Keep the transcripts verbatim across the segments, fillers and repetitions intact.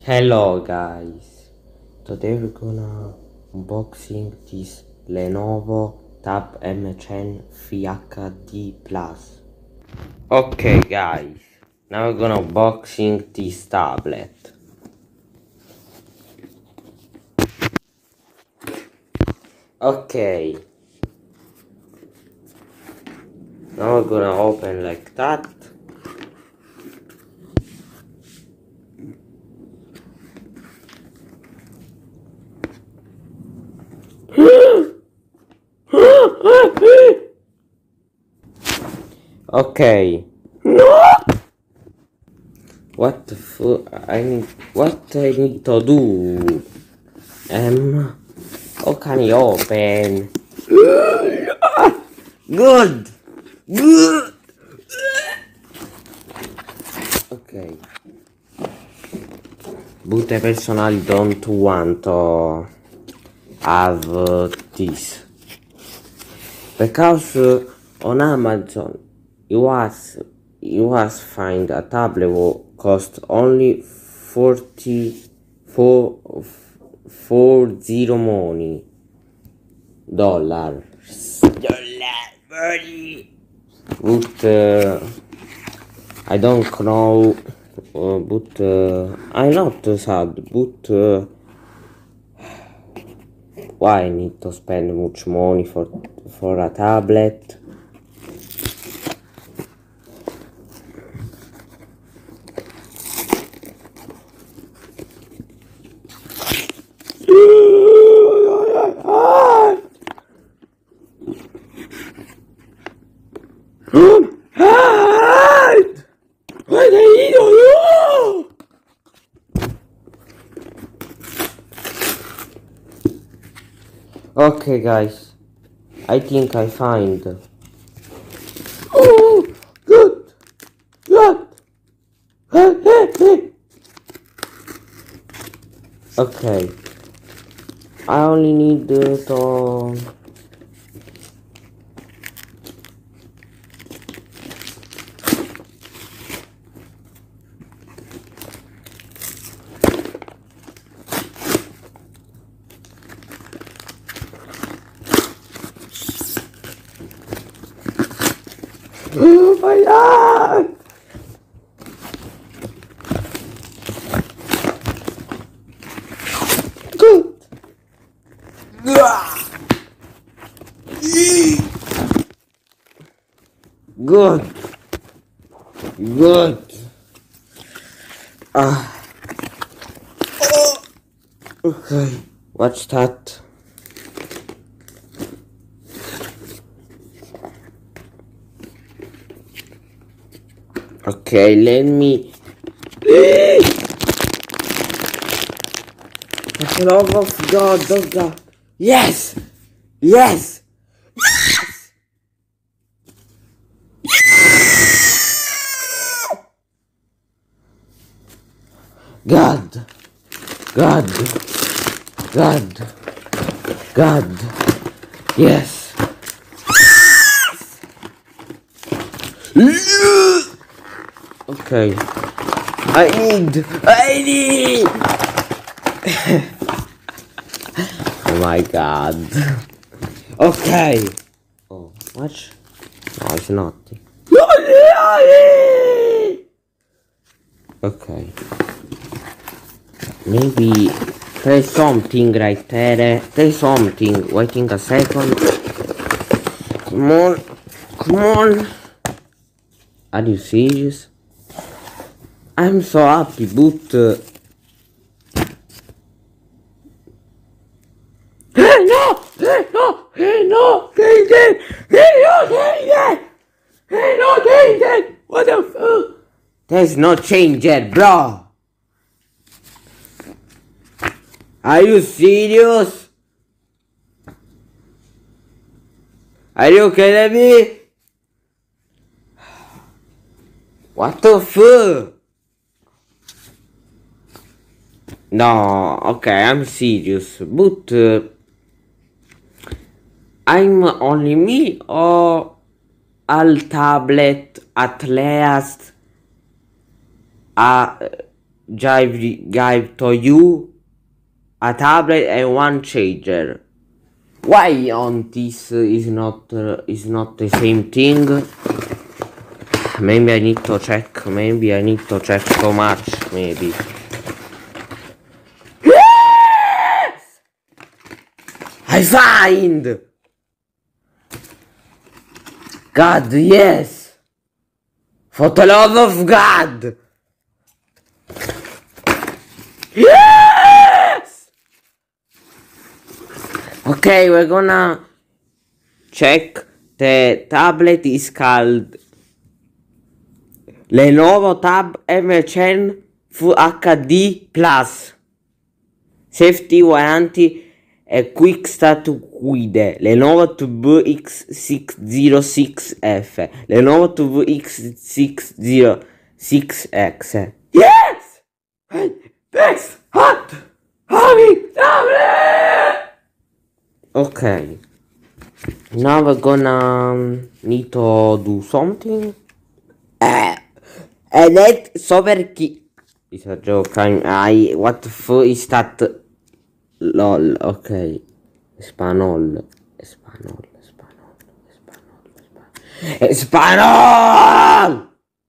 Hello guys, today we're gonna unboxing this Lenovo Tab M ten three H D Plus. Okay guys, now we're gonna unboxing this tablet. Okay, now we're gonna open like that. Okay. No! What the fuck? I need. What I need to do? Um. How can I open? Good. Good. Okay. But I personally don't want to have uh, this because uh, on Amazon you was you was find a tablet will cost only forty four four zero money dollars dollar money. But uh, I don't know. Uh, but uh, I'm not sad. But uh, why I need to spend much money for for a tablet? What are you doing? Okay guys, I think I find. Oh, good, good. Okay, I only need uh, to. Oh my God! Good. Good. Good. Ah. Oh. Okay. What's that? Okay, let me. For the love of God, oh God. Yes! Yes! Yes! God! God! God! God! Yes! Yes! Okay. I need! I need! Oh my God. Okay. Oh, what? No, it's not. Okay. Maybe there's something right there. There's something. Waiting a second. Come on. Come on. Are you serious? I'm so happy, but uh... Hey no! Hey no! Hey no! Change it! Hey no! Change it! Hey no! Change it! What the fuck? There's no changer, bro. Are you serious? Are you kidding me? What the fuck? No, okay, I'm serious, but uh, I'm only me or all tablet at least uh, give, give to you a tablet and one charger. Why on this is not uh, is not the same thing? Maybe I need to check. Maybe I need to check so much. Maybe. Yes! I find. God, yes. For the love of God. Yes! Okay, we're gonna check. The tablet is called Lenovo Tab M ten Full H D Plus. Safety warranty e quick start guide. Lenovo T V X six zero six F. Lenovo T V X six zero six X. Yes! This hot having tablet! Okay. Now we're gonna um, need to do something. Uh, and that sober key. It's a joke. I'm, I. What the fuck is that? Lol. Okay. Espanol. Espanol. Espanol. Espanol. Espanol.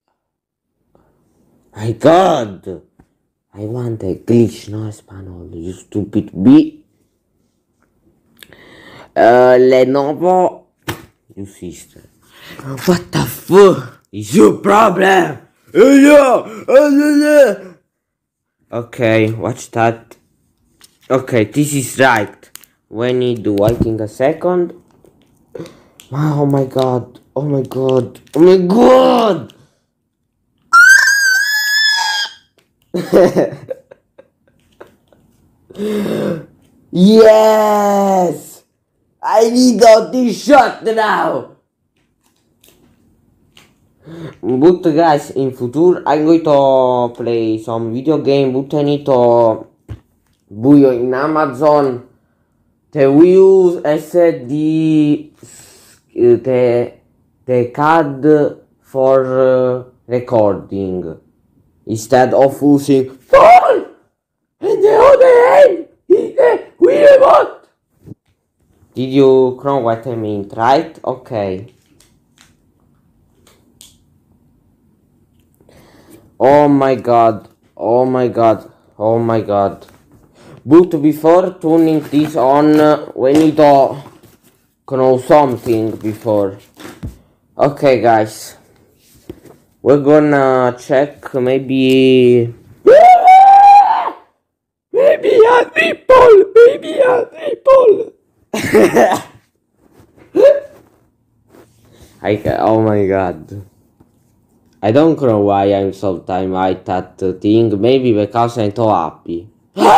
My God. I want a glitch, no Espanol. You stupid bitch. Uh, Lenovo. You sister. What the fuck is your problem? Okay, watch that. Okay, this is right. We need to waiting a second. Oh my God. Oh my God. Oh my God. Yes. I need all this shot now. But guys, in future I'm going to play some video game, but I need to buy in Amazon the use S D the the card for uh, recording instead of using phone and the other hand is the Wii remote. Did you know what I mean, right? Okay. Oh my God, oh my God, oh my God. But before turning this on, we need to know something before. Okay guys, we're gonna check maybe... Maybe a triple, maybe a triple. I ca oh my God. I don't know why I'm so time like that thing. Maybe because I'm so happy.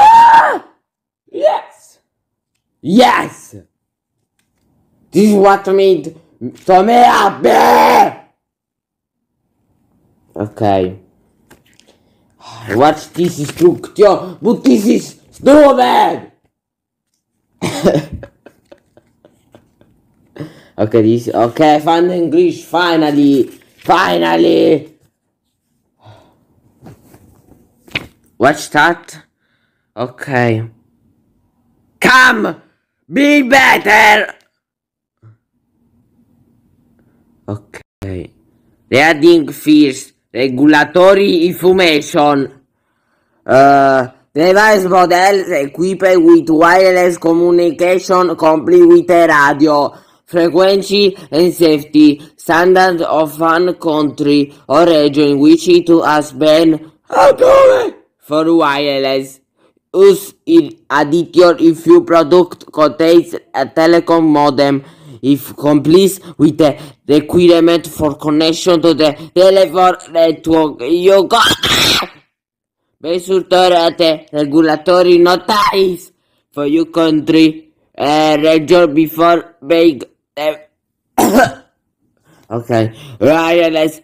Yes! Yes! This is what made so me happy! Okay. Watch this instruction, but this is stupid! Okay, this, okay, find English, finally! Finally! Watch that. Okay. Come! Be better! Okay. Reading first. Regulatory information. Uh, device models equipped with wireless communication complete with a radio. Frequency and safety standards of one country or region in which it has been approved for wireless use. In addition, if your product contains a telecom modem, if complete with the requirement for connection to the telephone network, you got be sure the regulatory notice for your country uh, region before being okay, wireless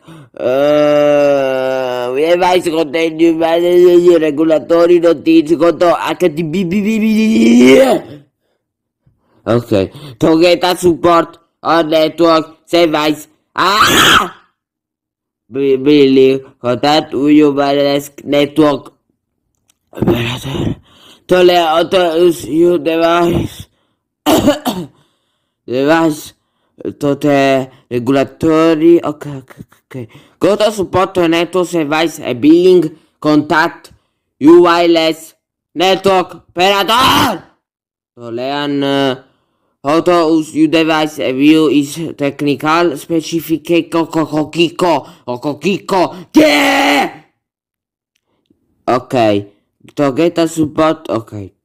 uh, device contain regulatory notice go to H T T P. Okay, to get a support on network device. Ah! Believe contact with your wireless network Operator, to le autos you device device to the regulatory. Okay, okay, okay. Go to support to network device a billing contact you wireless network operator. To learn uh, how to use your device view is technical specific Kiko Kiko yeah. Okay, to get a support. Okay.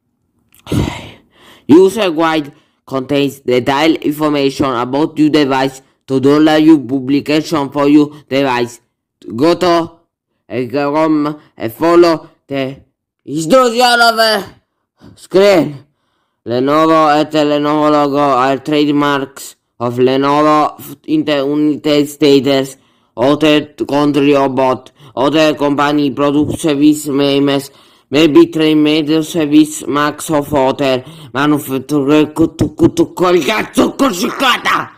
User guide contains detailed information about your device to download your publication for your device. Go to Chrome and follow the instruction of the screen. Lenovo and the Lenovo logo are trademarks of Lenovo in the United States. Other country or both. Other company product service names may be trade service max of other manufacturer col cazzo cosicata.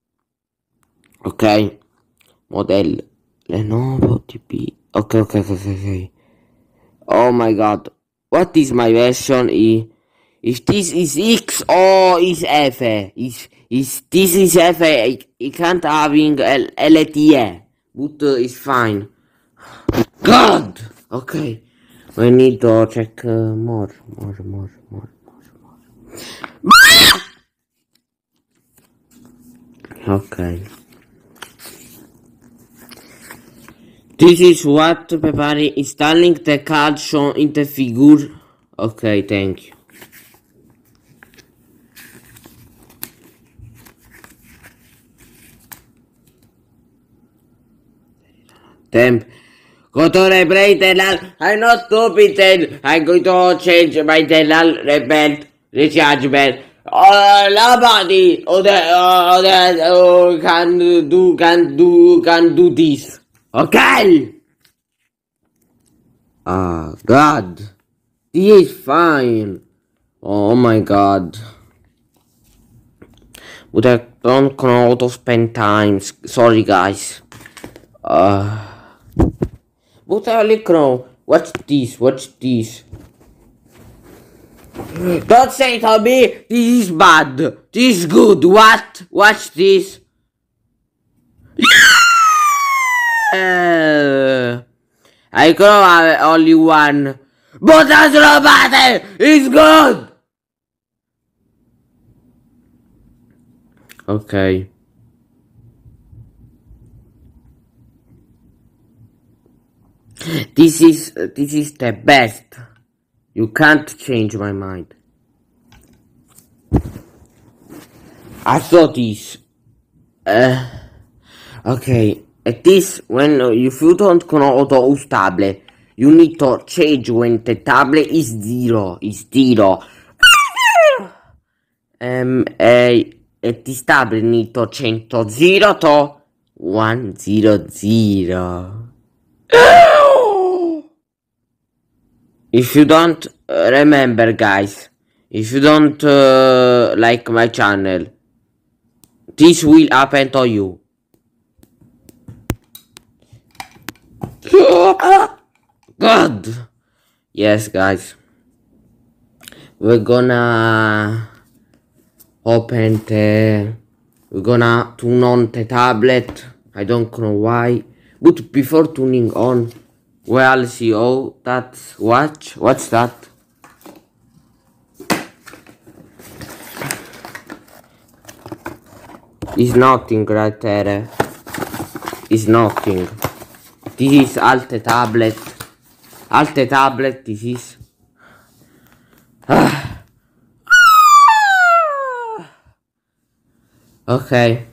Ok. Model Lenovo T P. Okay, okay, okay, okay. Oh my god. What is my version? E If this is X or is F, if, if this is F, it, it can't having L T E, but uh, it's fine. God! Okay, we need to check uh, more, more, more, more, more, more. Okay. This is what preparing installing the card shown in the figure. Okay, thank you. Temp. Go to replay Telal. I'm not stupid then. I'm going to change my Telal repent rechargeable. Uh, nobody oh, the, uh, the, uh, can do can do can do this. Okay. Ah, uh, God. This is fine. Oh my God. But I don't know how to spend time. Sorry guys. Uh But I like now. Watch this, watch this. Don't say to me, this is bad. This is good. What? Watch this. Yeah! I can have only one. But that's not bad. It's good. Okay. This is uh, this is the best. You can't change my mind. I thought this. Uh, okay, at this when uh, if you don't know how to use tablet, you need to change when the tablet is zero. Is zero. um, uh, at this tablet need to change to zero to one zero zero. If you don't uh, remember guys, if you don't uh, like my channel, this will happen to you. God. Yes guys, we're gonna open the, we're gonna turn on the tablet. I don't know why, but before turning on, well, see, oh, that's watch. What's that? It's nothing right there. It's nothing. This is Alte tablet. Alte tablet. This is. Ah. Okay.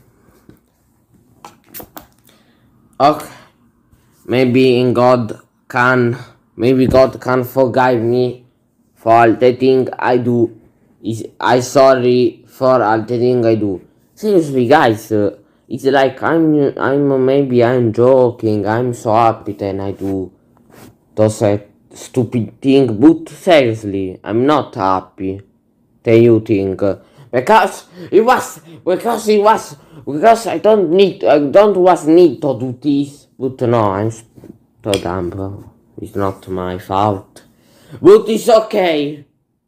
Okay. Maybe in God can, maybe God can forgive me for all the thing I do. Is I sorry for all the thing I do. Seriously, guys, uh, it's like I'm, I'm maybe I'm joking. I'm so happy that I do those uh, stupid thing, but seriously, I'm not happy. That you think uh, because it was because it was because I don't need I don't was need to do this. But no, I'm so dumb. It's not my fault. But it's okay.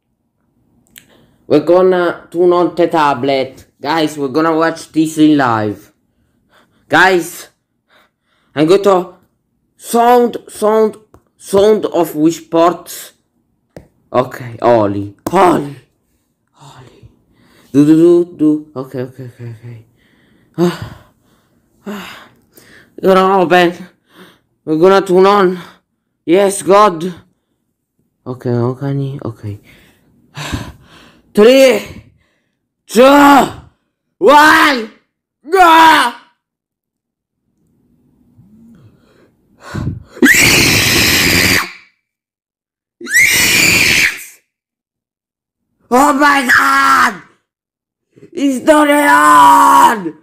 We're gonna turn on the tablet. Guys, we're gonna watch this in live. Guys, I'm going to sound, sound, sound of which parts. Okay, Oli, Oli, Oli. Do, do, do, do. Okay, okay, okay, okay. Ah, ah. We're gonna open. We're gonna turn on. Yes, God. Okay, okay, okay. Three, two, one, go! Oh my God! It's not on!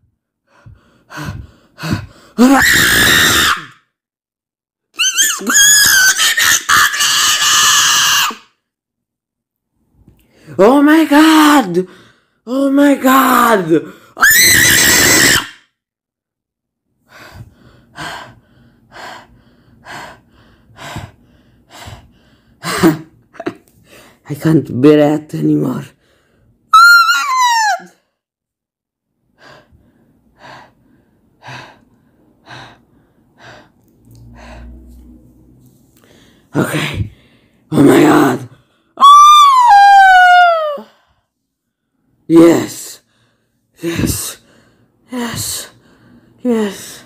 Oh my God! Oh my God! I can't breathe anymore. Okay. Oh my God. Yes. Yes. Yes. Yes.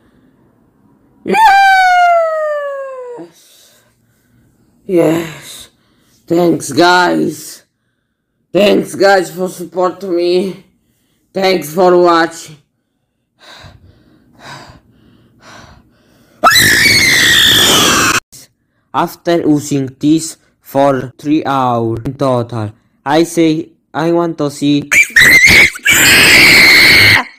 Yes. Yes. Thanks, guys. Thanks, guys, for supporting me. Thanks for watching. After using this for three hours in total, I say I want to see